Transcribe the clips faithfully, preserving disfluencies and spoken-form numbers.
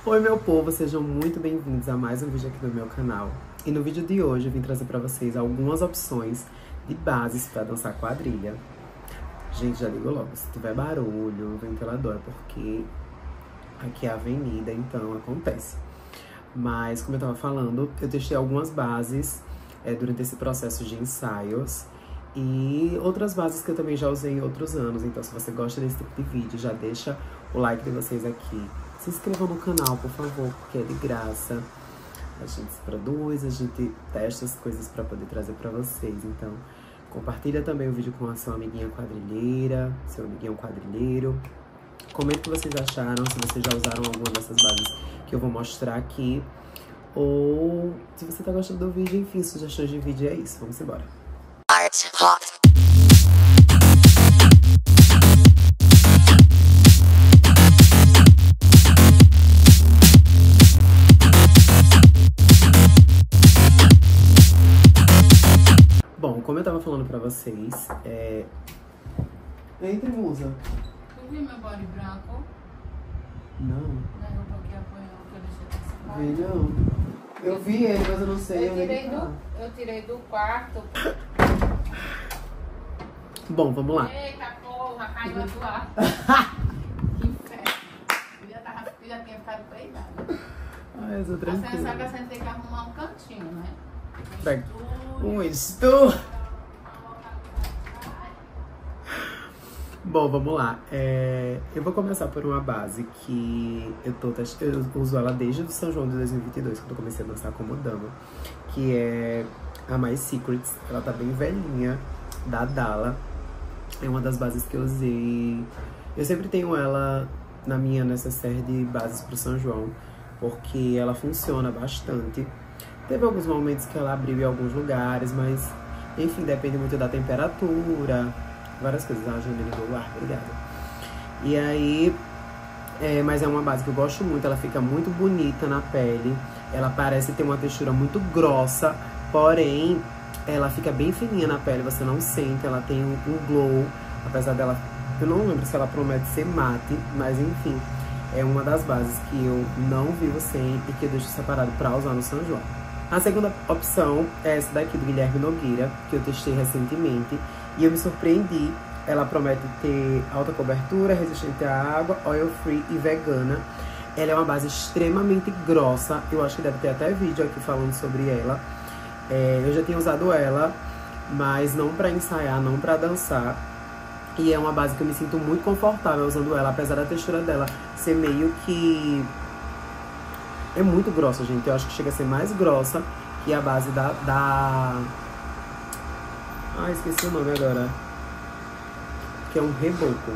Oi meu povo, sejam muito bem-vindos a mais um vídeo aqui do meu canal. E no vídeo de hoje eu vim trazer pra vocês algumas opções de bases pra dançar quadrilha. Gente, já digo logo, se tiver barulho, ventilador, é porque aqui é a avenida, então acontece. Mas, como eu tava falando, eu testei algumas bases é, durante esse processo de ensaios. E outras bases que eu também já usei em outros anos. Então, se você gosta desse tipo de vídeo, já deixa o like de vocês aqui. Se inscrevam no canal, por favor, porque é de graça. A gente se produz, a gente testa as coisas pra poder trazer pra vocês. Então, compartilha também o vídeo com a sua amiguinha quadrilheira, seu amiguinho quadrilheiro. Comente o que vocês acharam, se vocês já usaram alguma dessas bases que eu vou mostrar aqui. Ou se você tá gostando do vídeo, enfim, sugestões de vídeo é isso. Vamos embora. Art Hot. Bom, como eu tava falando pra vocês, é... Entre, musa. Tu viu meu body branco? Não. Na roupa que apanhou, que eu deixei Vi desse não. Eu vi ele, mas eu não sei eu onde tirei ele tá. do, Eu tirei do quarto. Bom, vamos lá. Eita porra, caiu a tua. Que inferno. Eu já, tava, eu já tinha ficado peidada. Ai, eu sou A tranquila. sensação que a gente tem que arrumar um cantinho, né? Pega. Um estu. Bom, vamos lá. É, eu vou começar por uma base que eu, tô, eu uso ela desde o São João de dois mil e vinte e dois, quando eu comecei a dançar como dama, que é a My Secrets. Ela tá bem velhinha, da Dala. É uma das bases que eu usei. Eu sempre tenho ela na minha necessaire de bases pro São João, porque ela funciona bastante. Teve alguns momentos que ela abriu em alguns lugares, mas enfim, depende muito da temperatura, várias coisas. Ah, Janine do ar, obrigada. E aí, é, mas é uma base que eu gosto muito, ela fica muito bonita na pele. Ela parece ter uma textura muito grossa, porém, ela fica bem fininha na pele, você não sente, ela tem um, um glow, apesar dela, eu não lembro se ela promete ser mate, mas enfim, é uma das bases que eu não vivo sem e que eu deixo separado pra usar no São João. A segunda opção é essa daqui do Guilherme Nogueira, que eu testei recentemente e eu me surpreendi. Ela promete ter alta cobertura, resistente à água, oil free e vegana. Ela é uma base extremamente grossa, eu acho que deve ter até vídeo aqui falando sobre ela. É, eu já tinha usado ela, mas não pra ensaiar, não pra dançar. E é uma base que eu me sinto muito confortável usando ela, apesar da textura dela ser meio que... É muito grossa, gente. Eu acho que chega a ser mais grossa que a base da... da... Ah, esqueci o nome agora. Que é um reboco.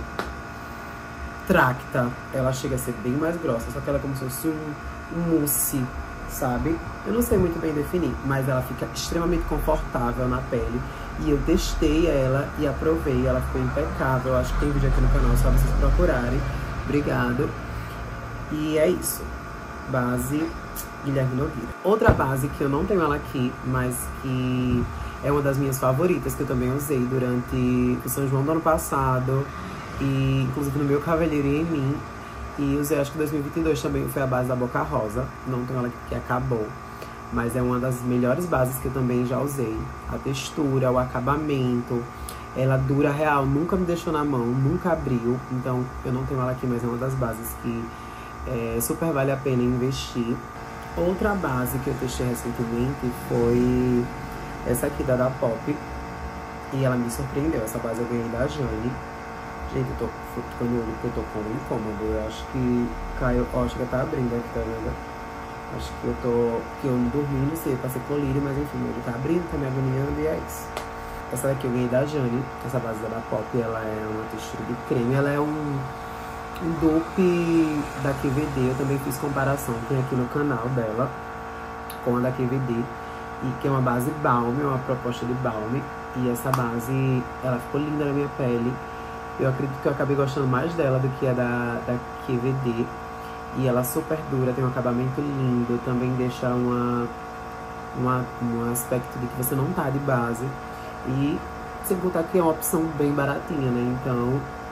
Tracta. Ela chega a ser bem mais grossa, só que ela é como se fosse um, um mousse, sabe? Eu não sei muito bem definir, mas ela fica extremamente confortável na pele. E eu testei ela e aprovei, ela ficou impecável. Eu acho que tem vídeo aqui no canal, só vocês procurarem. Obrigado. E é isso. Base Guilherme Nogueira. Outra base que eu não tenho ela aqui, mas que é uma das minhas favoritas, que eu também usei durante o São João do ano passado. E inclusive no meu cabeleireiro e em mim. E usei, acho que em dois mil e vinte e dois também, foi a base da Boca Rosa. Não tenho ela aqui porque acabou, mas é uma das melhores bases que eu também já usei. A textura, o acabamento, ela dura real, nunca me deixou na mão, nunca abriu. Então eu não tenho ela aqui, mas é uma das bases que é, super vale a pena investir. Outra base que eu testei recentemente foi essa aqui da da Pop. E ela me surpreendeu, essa base eu ganhei da Jane. Gente, eu tô ficando olho porque eu tô com um incômodo. Eu acho que caiu, ó, acho que tá abrindo aqui, tá vendo? Acho que eu tô, que eu não dormi, não sei, passei colírio, mas enfim, ele tá abrindo, tá me agoniando e é isso. Essa daqui eu ganhei da Jane, essa base da da Pop, ela é uma textura de creme, ela é um, um dupe da Q V D, eu também fiz comparação, tem aqui no canal dela, com a da Q V D, e que é uma base balm, é uma proposta de balm, e essa base, ela ficou linda na minha pele. Eu acredito que eu acabei gostando mais dela do que a da, da Q V D. E ela super dura, tem um acabamento lindo, também deixa uma, uma, um aspecto de que você não tá de base. E sem contar que é uma opção bem baratinha, né? Então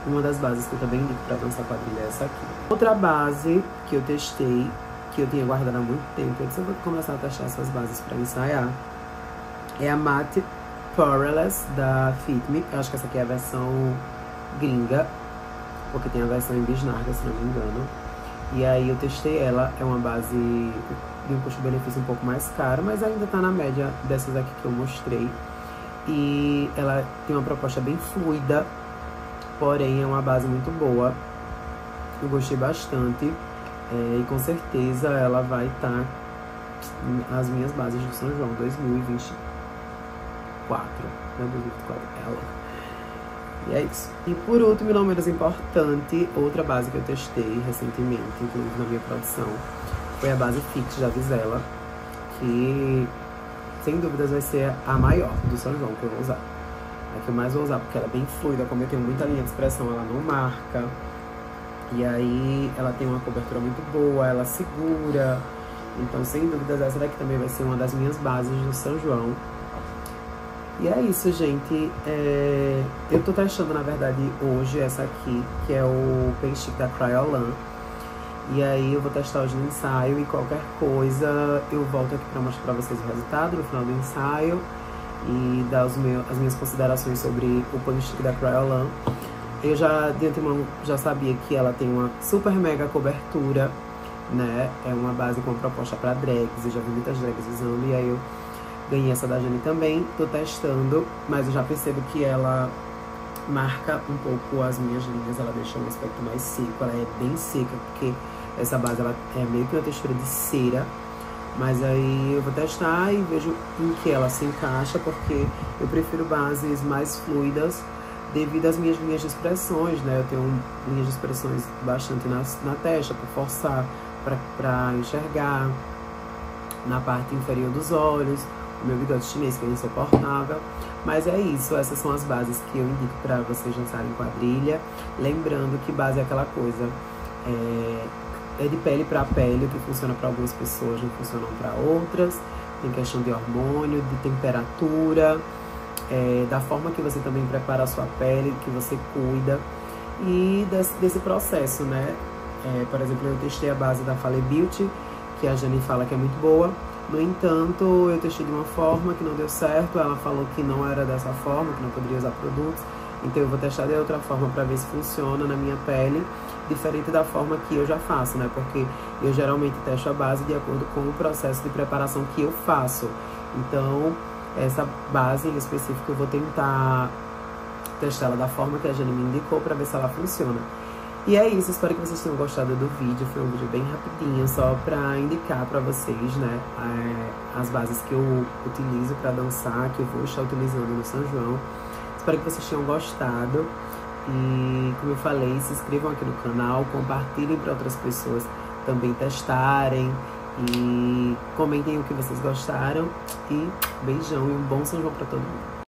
uma das bases que eu também indico pra dançar quadrilha é essa aqui. Outra base que eu testei, que eu tinha guardado há muito tempo, eu disse, eu vou começar a testar essas bases pra ensaiar, é a Matte Poreless da Fit Me. Eu acho que essa aqui é a versão gringa, porque tem a versão em bisnaga, se não me engano. E aí eu testei ela, é uma base de um custo-benefício um pouco mais caro, mas ainda tá na média dessas aqui que eu mostrei. E ela tem uma proposta bem fluida, porém é uma base muito boa. Eu gostei bastante, é, e com certeza ela vai estar nas minhas bases do São João dois mil e vinte e quatro. Não, dois mil e vinte e quatro, ela. E é isso. E por último, e não menos importante, outra base que eu testei recentemente, inclusive na minha produção, foi a base Fix da Vizela, que sem dúvidas vai ser a maior do São João que eu vou usar. A que eu mais vou usar, porque ela é bem fluida, como eu tenho muita linha de expressão, ela não marca. E aí ela tem uma cobertura muito boa, ela segura. Então, sem dúvidas, essa daqui também vai ser uma das minhas bases do São João. E é isso, gente. É... Eu tô testando, na verdade, hoje essa aqui, que é o Paint Stick da Kryolan. E aí eu vou testar hoje no ensaio e qualquer coisa eu volto aqui pra mostrar pra vocês o resultado no final do ensaio e dar os meus, as minhas considerações sobre o Paint Stick da Kryolan. Eu já, de antemão, já sabia que ela tem uma super mega cobertura, né? É uma base com uma proposta pra drags, eu já vi muitas drags usando, e aí eu ganhei essa da Jane também, tô testando, mas eu já percebo que ela marca um pouco as minhas linhas, ela deixa um aspecto mais seco, ela é bem seca, porque essa base ela é meio que uma textura de cera, mas aí eu vou testar e vejo em que ela se encaixa, porque eu prefiro bases mais fluidas devido às minhas linhas de expressões, né? Eu tenho linhas de expressões bastante na, na testa, para forçar, para enxergar, na parte inferior dos olhos, o meu bigode chinês que é insuportável. Mas é isso, essas são as bases que eu indico para vocês dançarem quadrilha. Lembrando que base é aquela coisa, é, é de pele para pele, o que funciona para algumas pessoas não funciona para outras. Tem questão de hormônio, de temperatura, é, da forma que você também prepara a sua pele, que você cuida. E desse, desse processo, né? É, por exemplo, eu testei a base da Fale Beauty, que a Jane fala que é muito boa. No entanto, eu testei de uma forma que não deu certo, ela falou que não era dessa forma, que não poderia usar produtos. Então eu vou testar de outra forma para ver se funciona na minha pele, diferente da forma que eu já faço, né? Porque eu geralmente testo a base de acordo com o processo de preparação que eu faço. Então, essa base em específico eu vou tentar testá-la da forma que a Jane me indicou para ver se ela funciona. E é isso, espero que vocês tenham gostado do vídeo. Foi um vídeo bem rapidinho, só pra indicar pra vocês, né, as bases que eu utilizo pra dançar, que eu vou estar utilizando no São João. Espero que vocês tenham gostado. E, como eu falei, se inscrevam aqui no canal, compartilhem para outras pessoas também testarem. E comentem o que vocês gostaram. E beijão e um bom São João pra todo mundo.